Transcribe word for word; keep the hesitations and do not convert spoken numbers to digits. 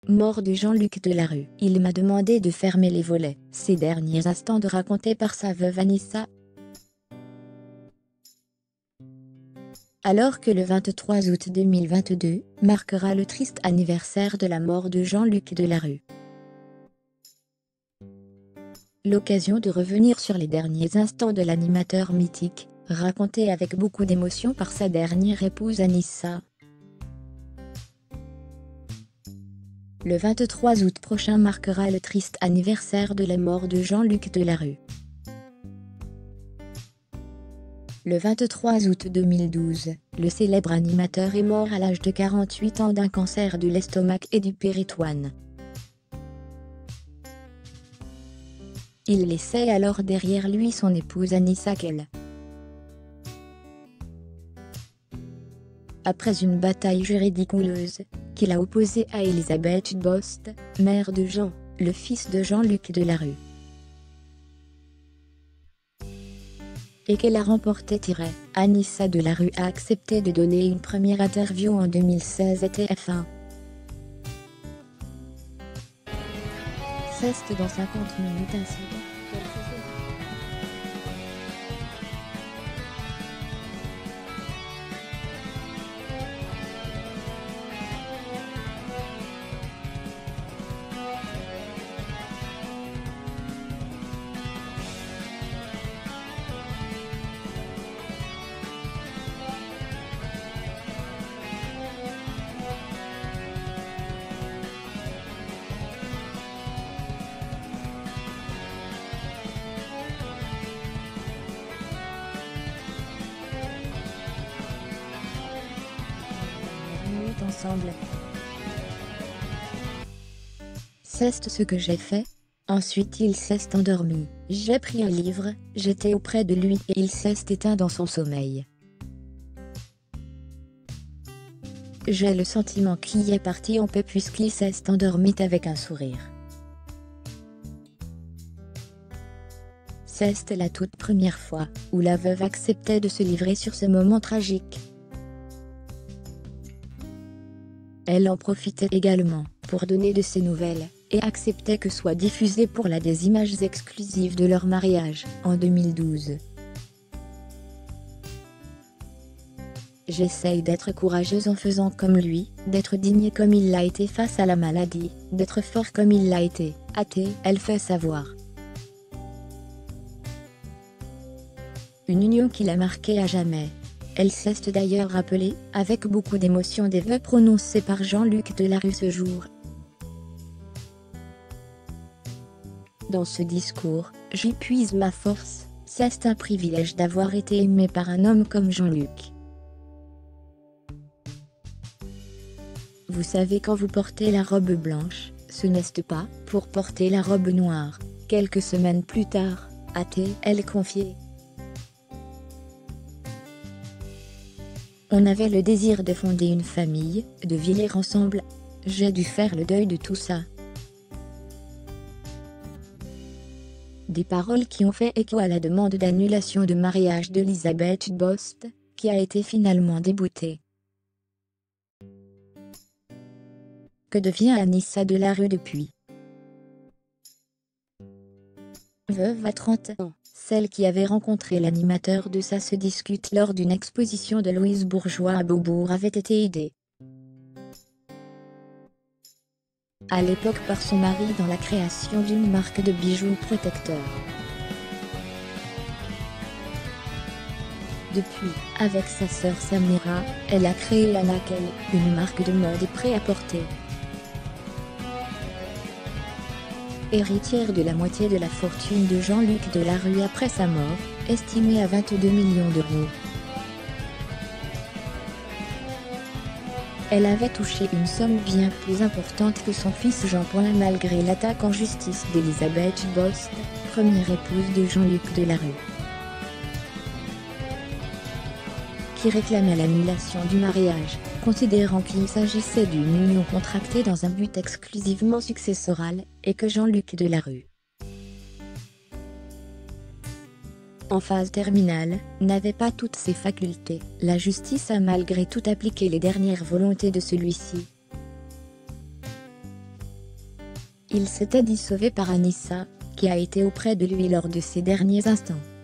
mort de Jean-Luc Delarue. Il m'a demandé de fermer les volets. Ces derniers instants de raconter par sa veuve Anissa. Alors que le vingt-trois août deux mille vingt-deux marquera le triste anniversaire de la mort de Jean-Luc Delarue. L'occasion de revenir sur les derniers instants de l'animateur mythique, raconté avec beaucoup d'émotion par sa dernière épouse Anissa. Le vingt-trois août prochain marquera le triste anniversaire de la mort de Jean-Luc Delarue. Le vingt-trois août deux mille douze, le célèbre animateur est mort à l'âge de quarante-huit ans d'un cancer de l'estomac et du péritoine. Il laissait alors derrière lui son épouse Anissa Kell. Après une bataille juridique houleuse, qui l'a opposé à Elisabeth Bost, mère de Jean, le fils de Jean-Luc Delarue. Et qu'elle a remporté. Anissa Delarue a accepté de donner une première interview en deux mille seize à T F un. C'est dans cinquante minutes incident. Ensemble. C'est ce que j'ai fait. Ensuite il s'est endormi. J'ai pris un livre, j'étais auprès de lui et il s'est éteint dans son sommeil. J'ai le sentiment qu'il est parti en paix puisqu'il s'est endormi avec un sourire. C'est la toute première fois où la veuve acceptait de se livrer sur ce moment tragique. Elle en profitait également pour donner de ses nouvelles, et acceptait que soient diffusées pour la des images exclusives de leur mariage, en deux mille douze. J'essaye d'être courageuse en faisant comme lui, d'être digne comme il l'a été face à la maladie, d'être fort comme il l'a été, a-t-elle fait savoir. Une union qui l'a marquée à jamais. Elle s'est d'ailleurs rappelée, avec beaucoup d'émotion, des vœux prononcés par Jean-Luc Delarue ce jour. Dans ce discours, j'y puise ma force, c'est un privilège d'avoir été aimé par un homme comme Jean-Luc. Vous savez, quand vous portez la robe blanche, ce n'est pas pour porter la robe noire. Quelques semaines plus tard, a-t-elle confié. On avait le désir de fonder une famille, de vieillir ensemble. J'ai dû faire le deuil de tout ça. Des paroles qui ont fait écho à la demande d'annulation de mariage d'Elisabeth Bost, qui a été finalement déboutée. Que devient Anissa Delarue depuis? Veuve à trente ans, celle qui avait rencontré l'animateur de Ça se discute lors d'une exposition de Louise Bourgeois à Beaubourg avait été aidée à l'époque par son mari dans la création d'une marque de bijoux protecteurs. Depuis, avec sa sœur Samira, elle a créé Anna Kell, une marque de mode et prêt-à-porter. Héritière de la moitié de la fortune de Jean-Luc Delarue après sa mort, estimée à vingt-deux millions d'euros. Elle avait touché une somme bien plus importante que son fils Jean-Paul malgré l'attaque en justice d'Elisabeth Bost, première épouse de Jean-Luc Delarue, qui réclamait l'annulation du mariage, considérant qu'il s'agissait d'une union contractée dans un but exclusivement successoral, et que Jean-Luc Delarue, en phase terminale, n'avait pas toutes ses facultés. La justice a malgré tout appliqué les dernières volontés de celui-ci. Il s'était dit sauvé par Anissa, qui a été auprès de lui lors de ses derniers instants.